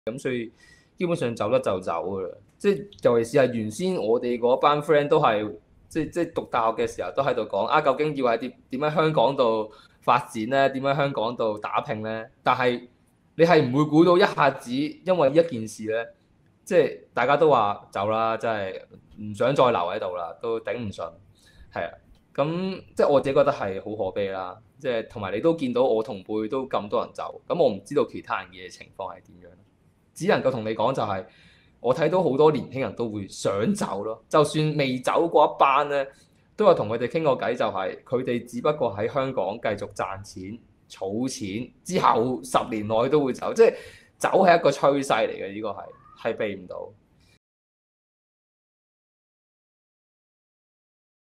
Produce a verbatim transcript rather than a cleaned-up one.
咁所以基本上走得就走噶啦。即係尤其是係原先我哋嗰班 friend 都係即係即係讀大學嘅時候都喺度講啊，究竟要喺點點喺香港度發展咧？點喺香港度打拼咧？但係你係唔會估到一下子因為一件事咧，即係大家都話走啦，真係唔想再留喺度啦，都頂唔順，係啊。咁即係我自己覺得係好可悲啦。即係同埋你都見到我同輩都咁多人走，咁我唔知道其他人嘅情況係點樣，只能夠同你講就係我睇到好多年輕人都會想走咯。就算未走嗰一班咧，都有同佢哋傾過偈，就係佢哋只不過喺香港繼續賺錢、儲錢，之後十年內都會走，即係走係一個趨勢嚟嘅，呢個係係避唔到。